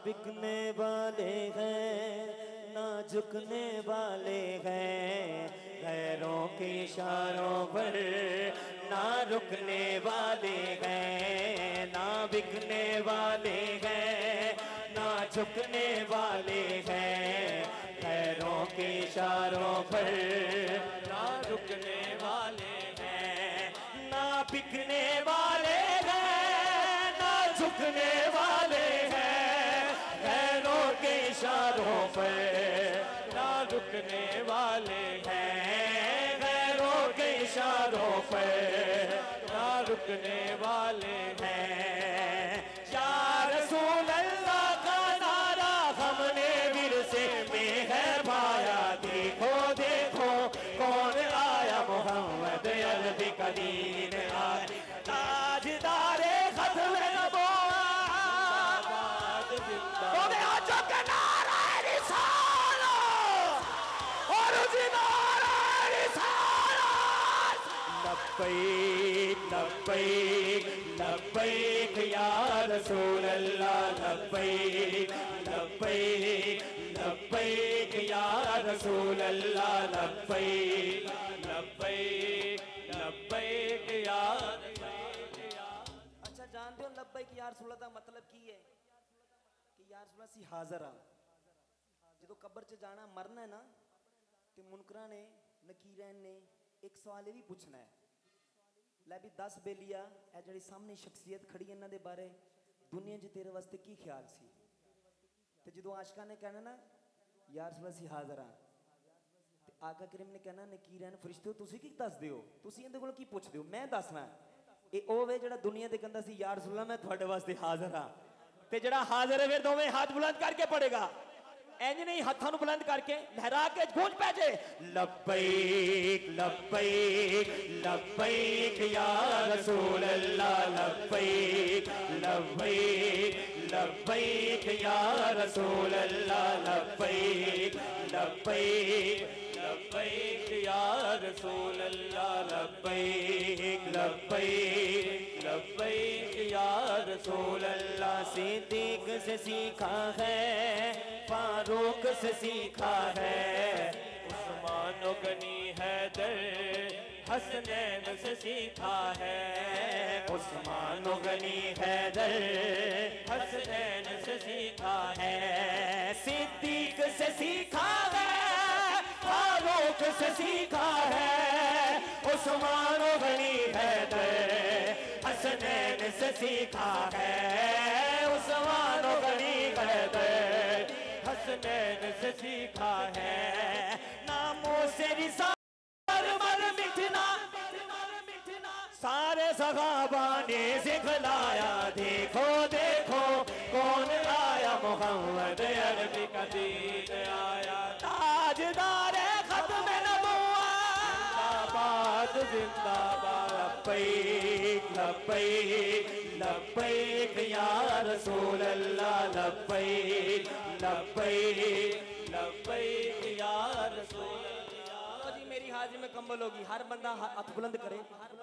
بکنے والے ہیں نہ جھکنے والے ہیں، غیروں کے اشاروں پر نہ رکنے والے ہیں، نہ بکنے والے ہیں نہ جھکنے والے ہیں، غیروں کے اشاروں پر نہ رکنے والے ہیں، نہ بکنے والے ہیں نہ جھکنے والے ہیں، غیروں کے اشاروں پر نہ رکنے والے ہیں، غیروں کے اشاروں پر نہ رکنے والے ہیں۔ یا رسول اللہ کا نعرہ ہم نے ورثے میں ہے پایا، دیکھو دیکھو کون آیا، محمد عربی کا دین آیا، تاجدار ختم نبوت، بولے آجو کے نعرہ رسالت اور اسی نعرہ رسالت، لبیک لبیک لبیک یا رسول اللہ، لبیک لبیک لبیک یا رسول اللہ، لبیک لبیک لبیک یا رسول اللہ۔ اچھا جانتے ہو لبیک یا رسول اللہ کا مطلب کی ہے کہ یا رسول اللہ سی حاضر ہاں، جدو قبر چ جانا مرنا ہے نا تے منکراں نے نکیرین نے ایک سوال یہ بھی پوچھنا ہے، لے بھی دس بیلیا اے جڑی سامنے شخصیت کھڑی ہے انہاں دے بارے دنیا جی تیرے واسطے کی خیال سی، تے جدو عاشقاں نے کہنا نا یا رسول اللہ سی حاضر ہاں تے آقا کریم نے کہنا نکیرین فرشتو تسی کی دس دیو، تسی اندے کولوں کی پوچھ دیو، میں دسنا اے او وے جڑا دنیا دے کہندا سی یا رسول اللہ میں تھوڑے واسطے حاضر ہاں، تے جڑا حاضر ہے پھر دوویں ہاتھ بلند کر کے پڑے گا، اینج نہیں ہتھاں نو بلند کر کے لہرا کے گونج پہ جے، لبیک لبیک لبیک یا رسول اللہ، لبیک لبیک لبیک یا رسول اللہ، لبیک لبیک لبیک یا رسول اللہ، لبیک لبیک لبیک یا رسول اللہ۔ صدیق سے سیکھا ہے، فاروق سے سیکھا ہے، عثمان و غنی حیدر حسنین سے سیکھا ہے، عثمان و غنی حیدر حسنین سے سیکھا ہے، صدیق سے سیکھا ہے، فاروق سے سیکھا ہے، عثمان و غنی حیدر حسنین سے سیکھا ہے، عثمان و غنی حیدر حسنین سے سیکھا ہے، ناموں سے رسالت مر مٹنا سارے صحابہ نے سکھلایا، دیکھو دیکھو کون آیا، محمد عربی کا دین آیا، تاجدار ختم نبوت، زندہ باد زندہ باد، لبیک لبیک لبیک یا رسول اللہ، لبیک لبیک لبیک یا رسول اللہ۔ جی میری حاضری میں کمبل ہوگی، ہر بندہ ہاتھ بلند کرے،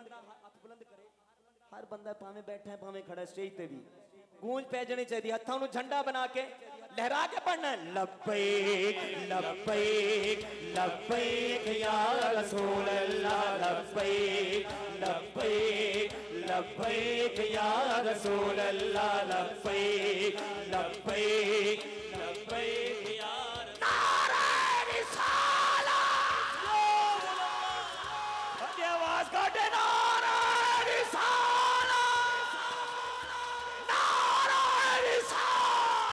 ہر بندہ پاویں بیٹھا ہے پاویں کھڑا ہے، اسٹیج تے بھی گونج پہ جانی چاہیے، ہتھاں نو جھنڈا بنا کے لہرا کے پڑھنا ہے، لبیک لبیک لبیک یا رسول اللہ، لبیک لبیک لبیک یا رسول اللہ، لبیک لبیک لبیک یا نعرہ رسالت، آواز کاٹے، نعرہ رسالت۔